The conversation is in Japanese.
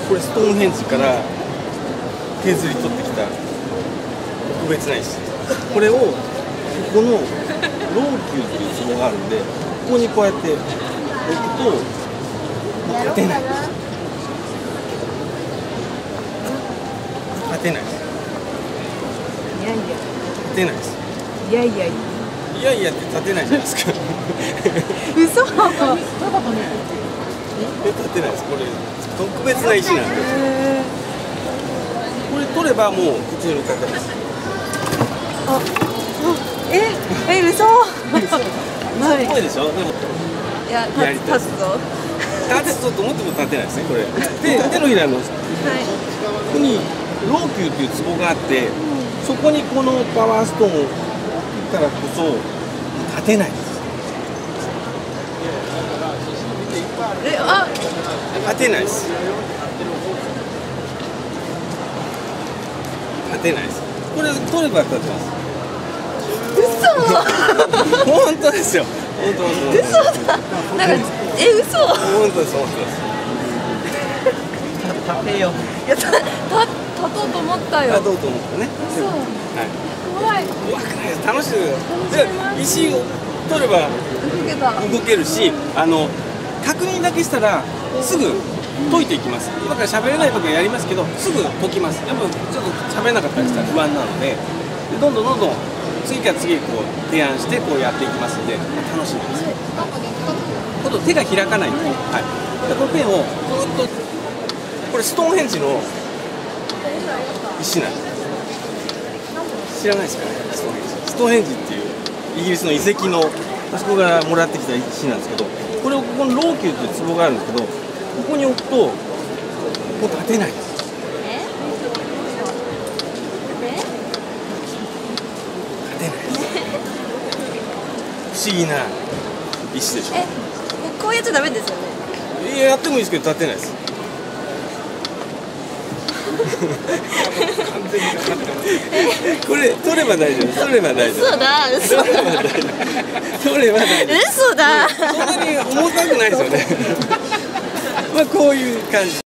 これストーンヘンジから削り取ってきた特別な石。これをここのローキューっていう壺があるんで、ここにこうやって置くと立てない。立てないです。 いやいや。 立てないです。 いやいや。 いやいやって立てないじゃないですか。 嘘。 立てないです。これ特別な石なんで。これ取ればもう普通に立てます。 あ、嘘。 すごいでしょ。でもいや、立つぞ。 立つぞと思っても立てないですね。これ。で、手のひらのここにローキューっていう壺があって、そこにこのパワーストーンを置いたらこそ立てないです。立てないです。立てないです。これ取れば立てます。 嘘。 本当ですよ。本当。 嘘だ。なんか嘘。 本当です。本当です。立てよ。 いや立とうと思ったよ。 立とうと思ったね。 そう。 はい。 怖い。 怖くないです。楽しいです。石を取れば動けるし、確認だけしたらすぐ解いていきます。今から喋れないときはやりますけど、すぐ解きます。やっぱちょっと喋れなかったりしたら不安なので、どんどん次から次へこう提案してこうやっていきますので、楽しみです。今度手が開かないんで、はい。でこのペンをずっとこれストーンヘンジの石なんです。知らないですかね、ストーンヘンジ。ストーンヘンジっていうイギリスの遺跡のあそこからもらってきた石なんですけど、これをここのローキューっていう壺があるんですけど、ここに置くとこう立てないです。立てないです。不思議な石でしょ。 こうやっちゃダメですよね。 やってもいいですけど立てないです。これ取れば大丈夫。取れば大丈夫。 嘘だ。嘘だ。 取れば大丈夫。 嘘だ。 そんなに重たくないですよね。まあこういう感じ。